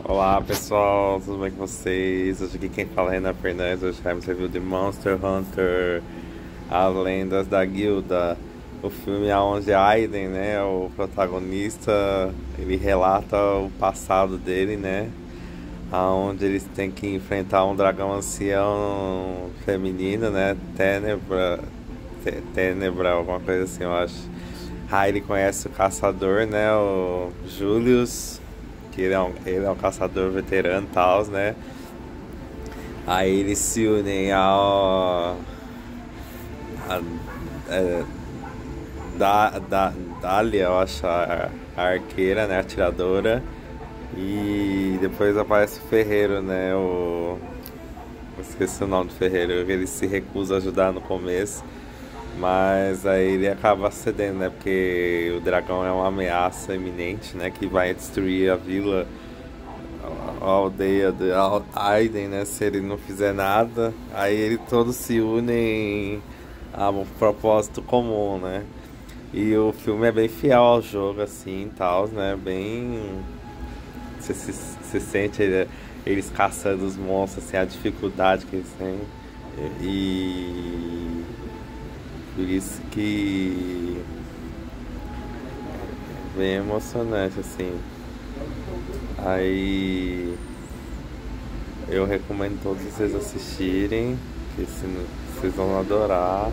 Olá pessoal, tudo bem com vocês? Hoje aqui quem fala é Renan Fernandes, hoje temos review de Monster Hunter, As Lendas da Guilda. O filme onde Aiden, né, o protagonista, ele relata o passado dele, né, aonde eles têm que enfrentar um dragão ancião feminino, né, Tenebra, alguma coisa assim, eu acho. Aí ele conhece o caçador, né, o Julius, que ele é um caçador veterano e tal, né? Aí eles se unem a é, Dália, eu acho, a arqueira, né? A atiradora. E depois aparece o ferreiro, né? Eu esqueci o nome do ferreiro, ele se recusa a ajudar no começo. Mas aí ele acaba cedendo, né? Porque o dragão é uma ameaça iminente, né? Que vai destruir a vila, a aldeia de Aiden, né? Se ele não fizer nada. Aí eles todos se unem a um propósito comum, né? E o filme é bem fiel ao jogo, assim, e tal, né? Bem... Você sente eles caçando os monstros, assim, a dificuldade que eles têm. E... Por isso que é bem emocionante, assim. Aí eu recomendo todos vocês assistirem, que vocês vão adorar.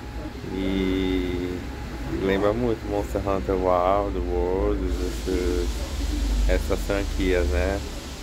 E lembra muito Monster Hunter Wild, World, essas franquias, né?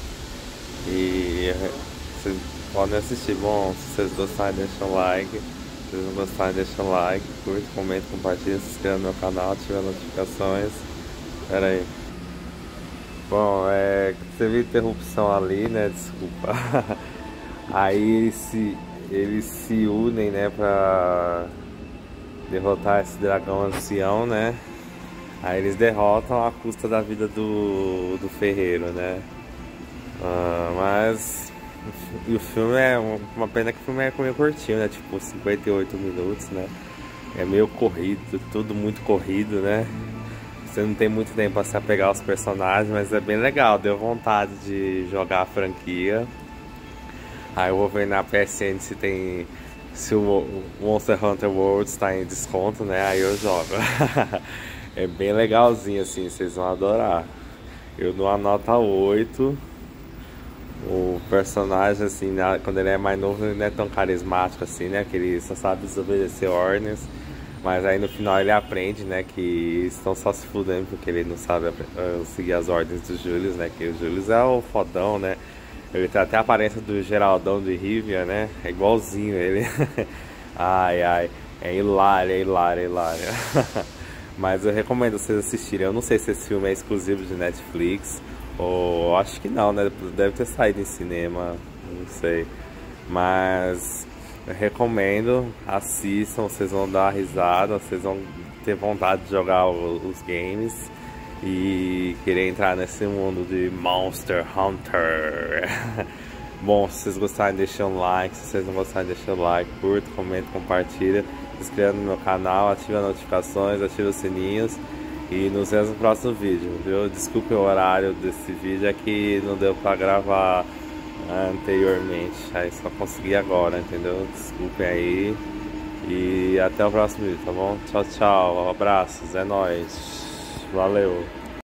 E vocês podem assistir. Bom, se vocês gostarem, deixa um like. Se vocês não gostarem, deixa um like, curte, comenta, compartilha, se inscreva no meu canal, ativa as notificações. Pera aí. Bom, teve interrupção ali, né? Desculpa. Aí eles se unem, né? Pra derrotar esse dragão ancião, né? Aí eles derrotam à custa da vida do ferreiro, né? Mas e o filme é uma pena que o filme é meio curtinho, né? Tipo 58 minutos, né? É meio corrido, tudo muito corrido, né? Você não tem muito tempo para se apegar aos personagens, mas é bem legal, deu vontade de jogar a franquia. Aí eu vou ver na PSN se o Monster Hunter World está em desconto, né? Aí eu jogo. É bem legalzinho assim, vocês vão adorar. Eu dou uma nota 8. O personagem, assim, quando ele é mais novo, ele não é tão carismático assim, né? Que ele só sabe desobedecer ordens. Mas aí no final ele aprende, né? Que estão só se fudendo porque ele não sabe seguir as ordens do Julius, né? Que o Julius é o fodão, né? Ele tem até a aparência do Geraldão de Rivia, né? É igualzinho ele. Ai, ai. É hilário, é hilário, é hilário. Mas eu recomendo vocês assistirem. Eu não sei se esse filme é exclusivo de Netflix. Ou acho que não, né? Deve ter saído em cinema. Não sei. Mas eu recomendo. Assistam. Vocês vão dar uma risada. Vocês vão ter vontade de jogar os games. E querer entrar nesse mundo de Monster Hunter. Bom, se vocês gostarem, deixem um like. Se vocês não gostarem, deixem um like. Curta, comenta, compartilha. Se inscreva no meu canal, ative as notificações, ative os sininhos. E nos vemos no próximo vídeo, viu? Desculpe o horário desse vídeo, é que não deu pra gravar anteriormente. Aí só consegui agora, entendeu? Desculpem aí. E até o próximo vídeo, tá bom? Tchau, tchau. Abraços, é nóis. Valeu.